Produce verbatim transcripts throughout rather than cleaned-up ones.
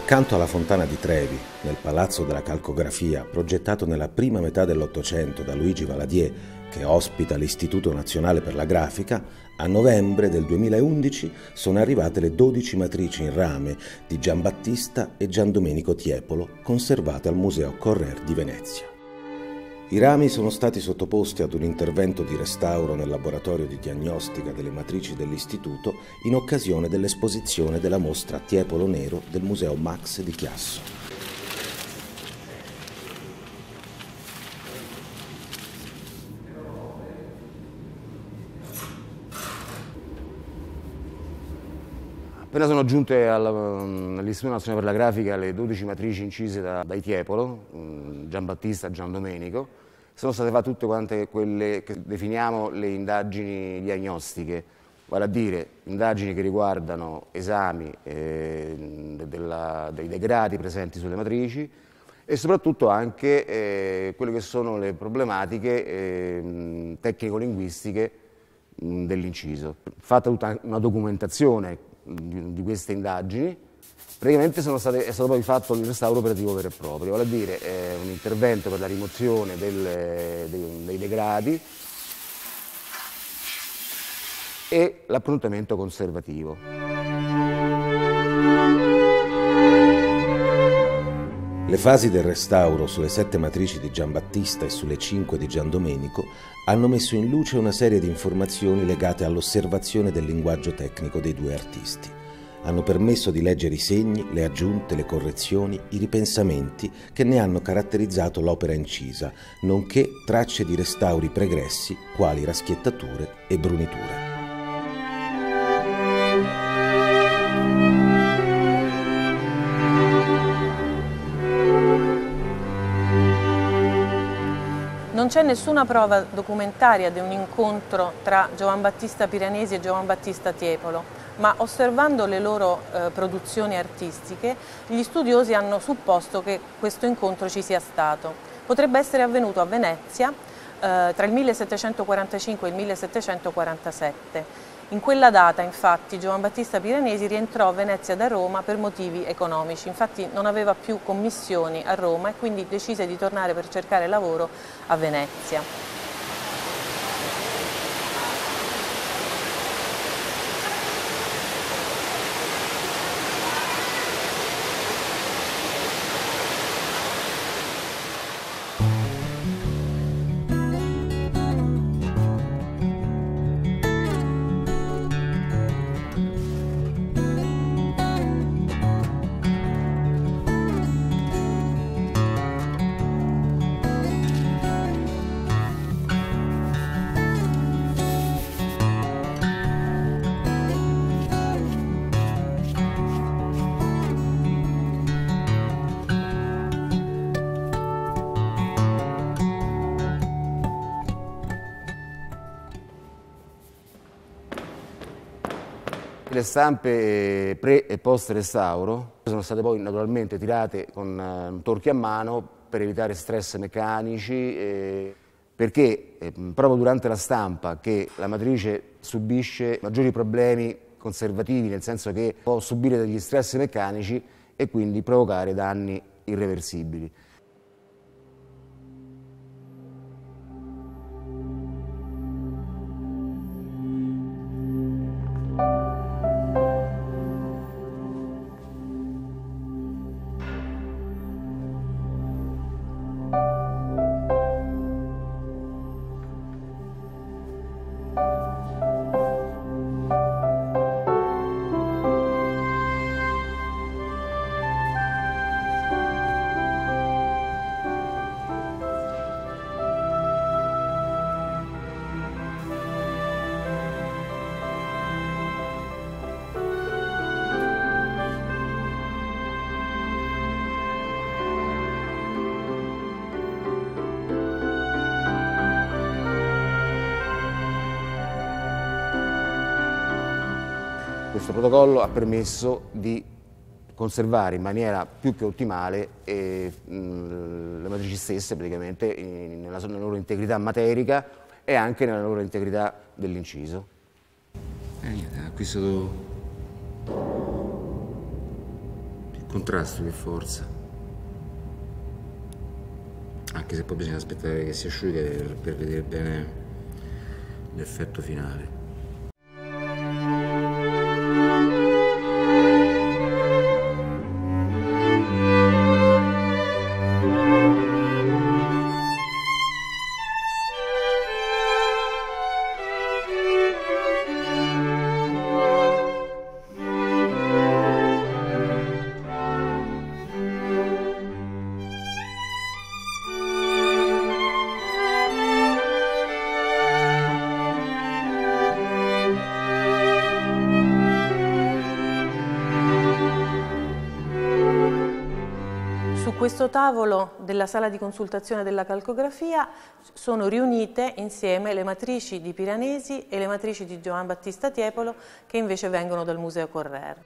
Accanto alla Fontana di Trevi, nel Palazzo della Calcografia, progettato nella prima metà dell'Ottocento da Luigi Valadier, che ospita l'Istituto Nazionale per la Grafica, a novembre del duemilaundici sono arrivate le dodici matrici in rame di Giambattista e Giandomenico Tiepolo, conservate al Museo Correr di Venezia. I rami sono stati sottoposti ad un intervento di restauro nel laboratorio di diagnostica delle matrici dell'Istituto in occasione dell'esposizione della mostra Tiepolo Nero del Museo Max di Chiasso. Appena sono giunte all'Istituto Nazionale per la Grafica le dodici matrici incise da, dai Tiepolo, Giambattista e Giandomenico, sono state fatte tutte quante quelle che definiamo le indagini diagnostiche, vale a dire indagini che riguardano esami eh, della, dei degradi presenti sulle matrici e soprattutto anche eh, quelle che sono le problematiche eh, tecnico-linguistiche dell'inciso. Fatta tutta una documentazione di, di queste indagini, praticamente sono state, è stato poi fatto il restauro operativo vero e proprio, vale a dire eh, un intervento per la rimozione del, dei, dei degradi e l'approntamento conservativo. Le fasi del restauro sulle sette matrici di Giambattista e sulle cinque di Giandomenico hanno messo in luce una serie di informazioni legate all'osservazione del linguaggio tecnico dei due artisti. Hanno permesso di leggere i segni, le aggiunte, le correzioni, i ripensamenti che ne hanno caratterizzato l'opera incisa, nonché tracce di restauri pregressi quali raschiettature e bruniture. Non c'è nessuna prova documentaria di un incontro tra Giovanbattista Piranesi e Giovanbattista Tiepolo, ma osservando le loro eh, produzioni artistiche, gli studiosi hanno supposto che questo incontro ci sia stato. Potrebbe essere avvenuto a Venezia eh, tra il millesettecentoquarantacinque e il millesettecentoquarantasette. In quella data, infatti, Giovanbattista Piranesi rientrò a Venezia da Roma per motivi economici, infatti non aveva più commissioni a Roma e quindi decise di tornare per cercare lavoro a Venezia. Le stampe pre e post restauro sono state poi naturalmente tirate con uh, torchi a mano per evitare stress meccanici, eh, perché eh, proprio durante la stampa che la matrice subisce maggiori problemi conservativi, nel senso che può subire degli stress meccanici e quindi provocare danni irreversibili. Questo protocollo ha permesso di conservare in maniera più che ottimale eh, mh, le matrici stesse praticamente in, nella, nella loro integrità materica e anche nella loro integrità dell'inciso. Eh, niente, ha acquistato Contrasto, che forza. Anche se poi bisogna aspettare che si asciughi per, per vedere bene l'effetto finale. Su questo tavolo della sala di consultazione della calcografia sono riunite insieme le matrici di Piranesi e le matrici di Giovan Battista Tiepolo, che invece vengono dal Museo Correr.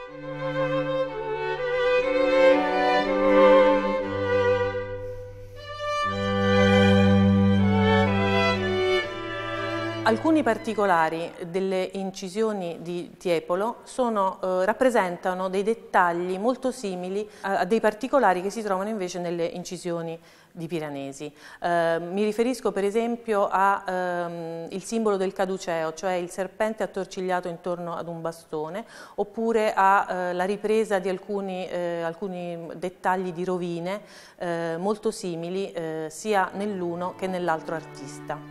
Alcuni particolari delle incisioni di Tiepolo sono, eh, rappresentano dei dettagli molto simili a, a dei particolari che si trovano invece nelle incisioni di Piranesi. Eh, mi riferisco per esempio al ehm, simbolo del caduceo, cioè il serpente attorcigliato intorno ad un bastone, oppure alla eh, ripresa di alcuni, eh, alcuni dettagli di rovine eh, molto simili eh, sia nell'uno che nell'altro artista.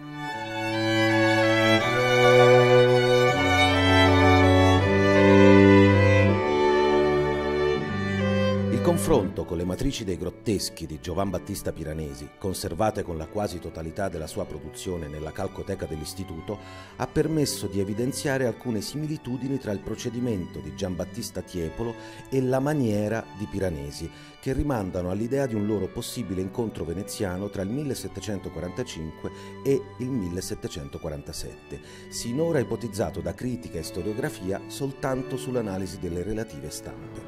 Il confronto con le matrici dei grotteschi di Giovan Battista Piranesi, conservate con la quasi totalità della sua produzione nella calcoteca dell'Istituto, ha permesso di evidenziare alcune similitudini tra il procedimento di Giambattista Tiepolo e la maniera di Piranesi, che rimandano all'idea di un loro possibile incontro veneziano tra il millesettecentoquarantacinque e il millesettecentoquarantasette, sinora ipotizzato da critica e storiografia soltanto sull'analisi delle relative stampe.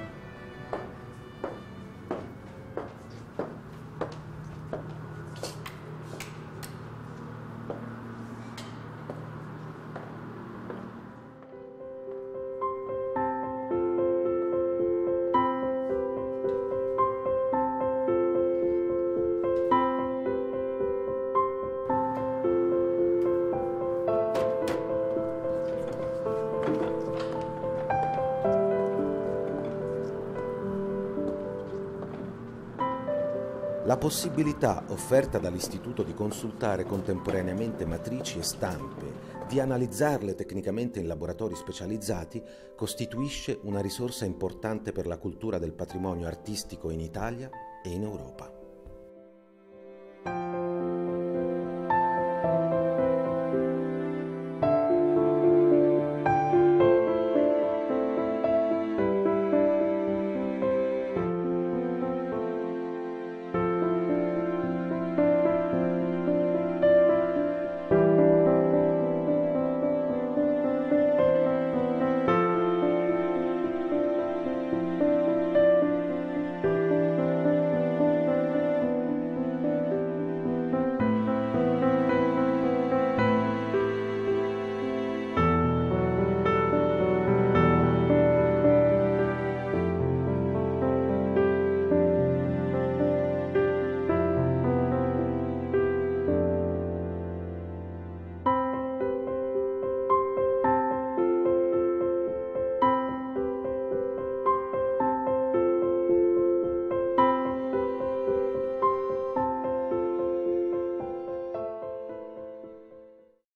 La possibilità offerta dall'Istituto di consultare contemporaneamente matrici e stampe, di analizzarle tecnicamente in laboratori specializzati, costituisce una risorsa importante per la cultura del patrimonio artistico in Italia e in Europa.